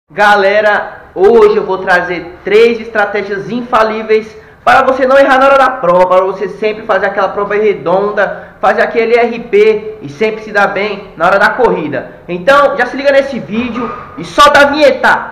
Galera, hoje eu vou trazer 3 estratégias infalíveis para você não errar na hora da prova, para você sempre fazer aquela prova redonda, fazer aquele RP e sempre se dar bem na hora da corrida. Então já se liga nesse vídeo e solta a vinheta!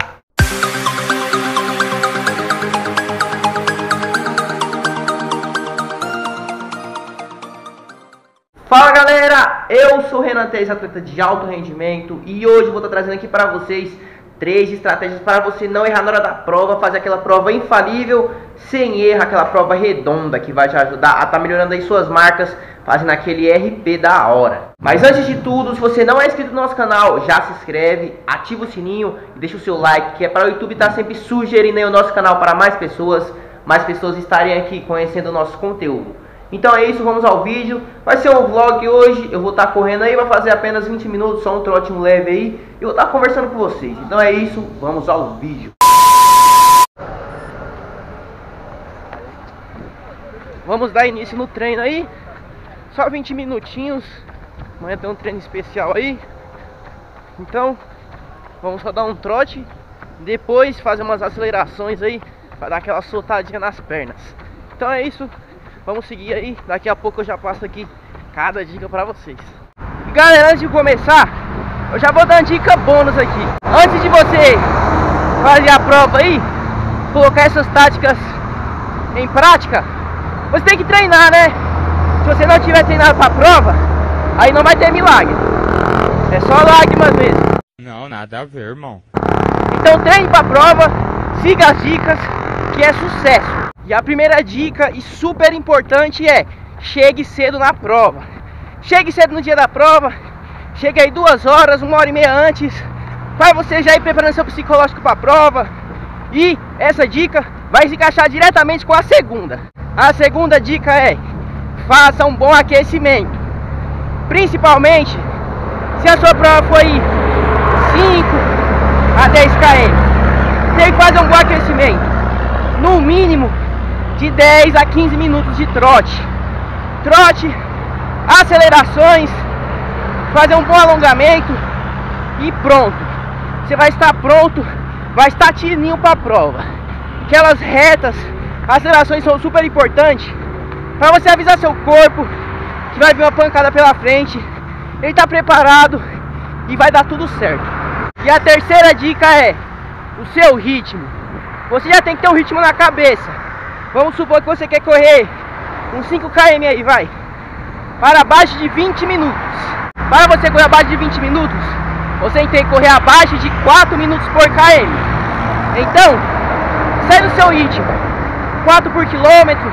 Fala galera, eu sou o Renan Teis, atleta de alto rendimento, e hoje eu vou estar trazendo aqui para vocês 3 estratégias para você não errar na hora da prova, fazer aquela prova infalível, sem erro, aquela prova redonda que vai te ajudar a estar melhorando aí suas marcas, fazendo aquele RP da hora. Mas antes de tudo, se você não é inscrito no nosso canal, já se inscreve, ativa o sininho e deixa o seu like, que é para o YouTube estar sempre sugerindo aí o nosso canal para mais pessoas estarem aqui conhecendo o nosso conteúdo. Então é isso, vamos ao vídeo. Vai ser um vlog hoje, eu vou estar correndo aí, vai fazer apenas 20 minutos, só um trotinho leve aí. E eu vou estar conversando com vocês. Então é isso, vamos ao vídeo. Vamos dar início no treino aí. Só 20 minutinhos. Amanhã tem um treino especial aí. Então, vamos só dar um trote. Depois fazer umas acelerações aí, para dar aquela soltadinha nas pernas. Então é isso. Vamos seguir aí, daqui a pouco eu já passo aqui cada dica pra vocês. E galera, antes de começar, eu já vou dar uma dica bônus aqui. Antes de você fazer a prova aí, colocar essas táticas em prática, você tem que treinar, né? Se você não tiver treinado pra prova, aí não vai ter milagre. É só lágrimas mesmo. Não, nada a ver, irmão. Então treine pra prova, siga as dicas, que é sucesso. E a primeira dica, e super importante, é: chegue cedo na prova. Chegue cedo no dia da prova. Chegue aí 2 horas, 1h30 antes, para você já ir preparando seu psicológico para a prova. E essa dica vai se encaixar diretamente com a segunda. A segunda dica é: faça um bom aquecimento. Principalmente se a sua prova for 5 a 10 km. Tem que fazer um bom aquecimento. No mínimo de 10 a 15 minutos de trote. Trote, acelerações, fazer um bom alongamento e pronto. Você vai estar pronto, vai estar tirinho para a prova. Aquelas retas, acelerações são super importantes para você avisar seu corpo que vai vir uma pancada pela frente. Ele está preparado e vai dar tudo certo. E a terceira dica é o seu ritmo. Você já tem que ter um ritmo na cabeça. Vamos supor que você quer correr uns 5 km aí, vai, para abaixo de 20 minutos. Para você correr abaixo de 20 minutos, você tem que correr abaixo de 4 minutos por km. Então, sai do seu ritmo. 4 por quilômetro,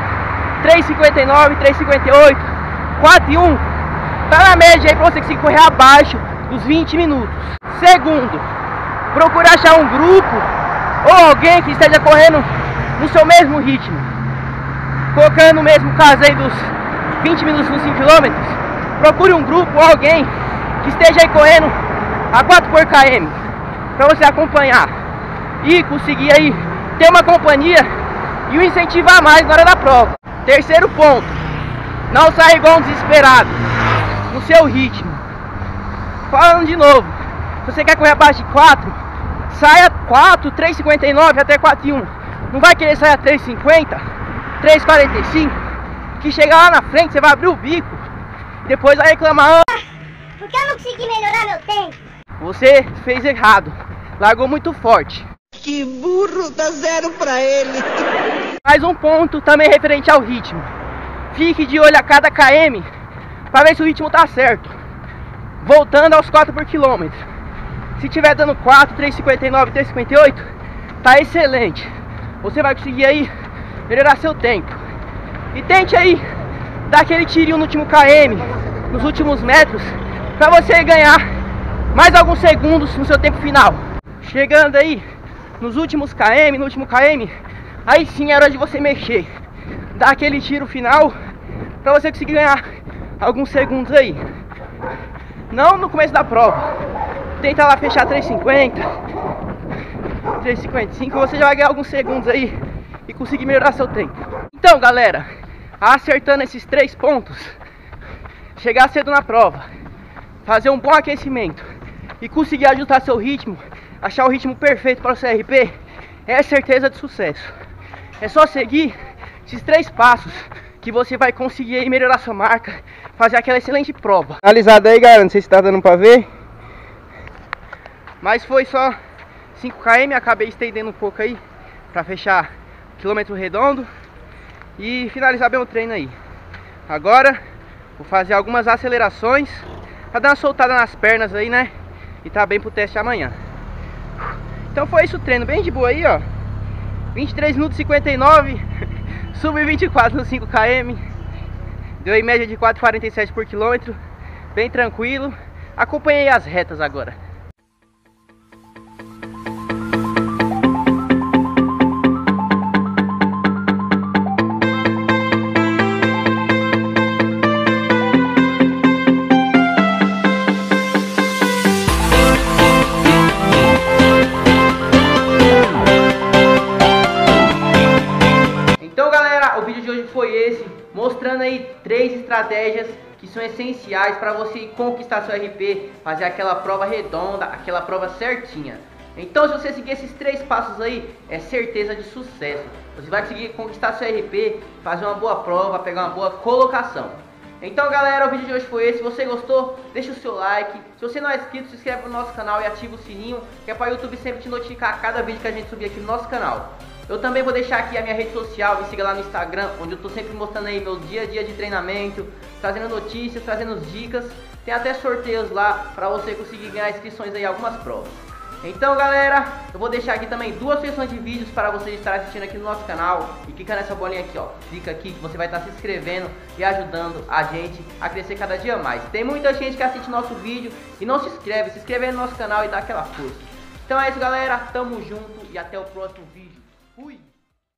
3,59, 3,58, 4,1. Tá na média aí para você conseguir correr abaixo dos 20 minutos. Segundo, procure achar um grupo ou alguém que esteja correndo no seu mesmo ritmo. Colocando o mesmo caso aí dos 20 minutos nos 5 km, procure um grupo ou alguém que esteja aí correndo a 4 por km, para você acompanhar e conseguir aí ter uma companhia e o incentivar mais na hora da prova. Terceiro ponto: não saia igual um desesperado, no seu ritmo. Falando de novo, se você quer correr abaixo de 4, saia 4, 3,59 até 4,1. Não vai querer sair a 3,50, 3,45, que chegar lá na frente você vai abrir o bico, depois vai reclamar: porque eu não consegui melhorar meu tempo. Você fez errado, largou muito forte. Que burro, dá 0 pra ele. Mais um ponto também referente ao ritmo: fique de olho a cada km para ver se o ritmo tá certo. Voltando aos 4 por quilômetro, se tiver dando 4, 3,59, 3,58, tá excelente. Você vai conseguir aí melhorar seu tempo. E tente aí dar aquele tirinho no último km, nos últimos metros, para você ganhar mais alguns segundos no seu tempo final. Chegando aí nos últimos km, no último km, aí sim é hora de você mexer. Dar aquele tiro final para você conseguir ganhar alguns segundos aí. Não no começo da prova. Tenta lá fechar 3,50, 3,55, você já vai ganhar alguns segundos aí e conseguir melhorar seu tempo. Então galera, acertando esses 3 pontos: chegar cedo na prova, fazer um bom aquecimento e conseguir ajustar seu ritmo, achar o ritmo perfeito para o CRP, é certeza de sucesso. É só seguir esses 3 passos que você vai conseguir aí melhorar sua marca, fazer aquela excelente prova. Analisado aí, galera, não sei se tá dando pra ver, mas foi só 5 km, acabei estendendo um pouco aí pra fechar o quilômetro redondo e finalizar bem o treino aí. Agora vou fazer algumas acelerações pra dar uma soltada nas pernas aí, né? E tá bem pro teste amanhã. Então foi isso o treino, bem de boa aí, ó. 23 minutos e 59, sub 24 no 5 km. Deu em média de 4,47 por quilômetro. Bem tranquilo. Acompanhei as retas agora. Mostrando aí 3 estratégias que são essenciais para você conquistar seu RP, fazer aquela prova redonda, aquela prova certinha. Então, se você seguir esses 3 passos aí, é certeza de sucesso. Você vai conseguir conquistar seu RP, fazer uma boa prova, pegar uma boa colocação. Então, galera, o vídeo de hoje foi esse. Se você gostou, deixa o seu like. Se você não é inscrito, se inscreve no nosso canal e ativa o sininho, que é para o YouTube sempre te notificar a cada vídeo que a gente subir aqui no nosso canal. Eu também vou deixar aqui a minha rede social, me siga lá no Instagram, onde eu tô sempre mostrando aí meu dia a dia de treinamento, trazendo notícias, trazendo dicas. Tem até sorteios lá para você conseguir ganhar inscrições aí em algumas provas. Então, galera, eu vou deixar aqui também 2 sessões de vídeos para vocês estarem assistindo aqui no nosso canal. E clica nessa bolinha aqui, ó. Clica aqui que você vai estar se inscrevendo e ajudando a gente a crescer cada dia mais. Tem muita gente que assiste nosso vídeo e não se inscreve. Se inscreve aí no nosso canal e dá aquela força. Então é isso, galera. Tamo junto e até o próximo vídeo. Fui!